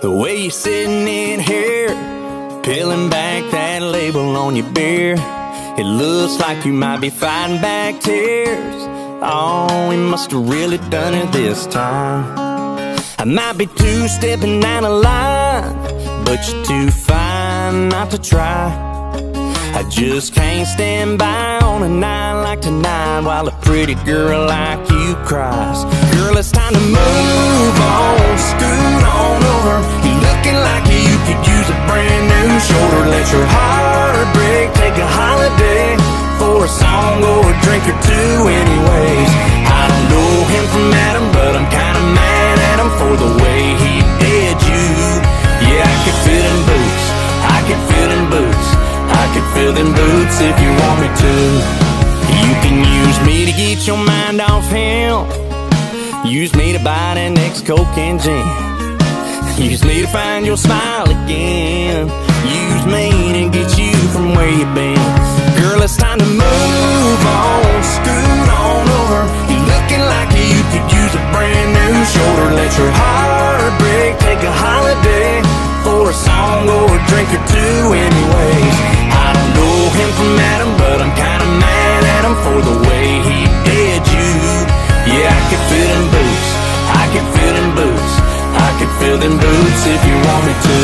The way you're sitting in here, peeling back that label on your beer. It looks like you might be fighting back tears. Oh, we must have really done it this time. I might be two-stepping down a line, but you're too fine not to try. I just can't stand by on a night like tonight while a pretty girl like you cries. Girl, it's time to move on, scoot on over. You're looking like you could use a brand new shoulder. Let your heart break, take a holiday for a song or a drink or two anyways. I don't know him from Adam, but I'm kinda mad at him for the way he did you. Yeah, I could fit in boots, I could fit in boots, I could fill in boots if you want me to. You can use me to get your mind off him, use me to buy that next Coke and gin, use me to find your smile again, use me to get you from where you've been. Girl, it's time to move on, scoot on over. You're looking like you could use a brand new shoulder. Let your heart break, take a holiday for a song or a drink or two anyways. I don't know him from Adam, but I'm kinda mad at him for the way he did you. Yeah, I could fit in boots, I could fit in boots, I could fill in boots if you want me to.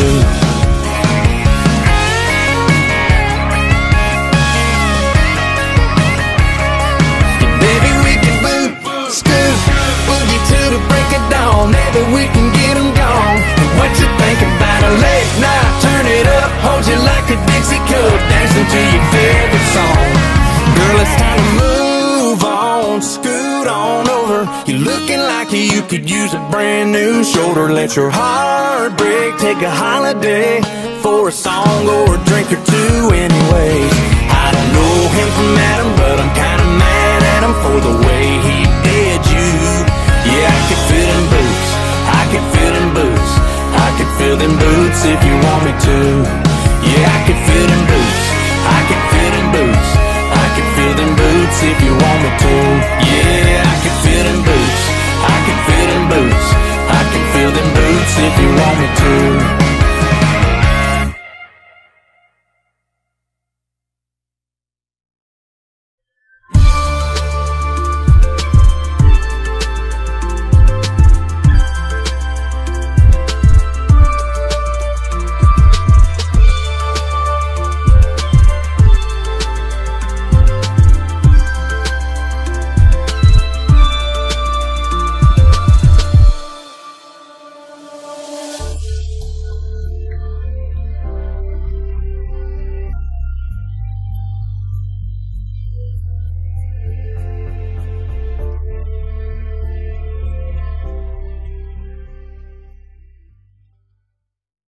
Maybe we can get them gone. And what you think about a late night? Turn it up, hold you like a Dixie cup, dancing to your favorite song. Girl, it's time to move on, scoot on over. You're looking like you could use a brand new shoulder. Let your heart break, take a holiday for a song or a drink or two anyways. I don't know him from Adam, but I'm kinda mad at him for the way he did you. Yeah, I could fit in boots, I could fit in boots, I could fill in boots if you want me to. Yeah, I could fit in boots, I could fit in boots, I could fill in boots if you want me to. Yeah.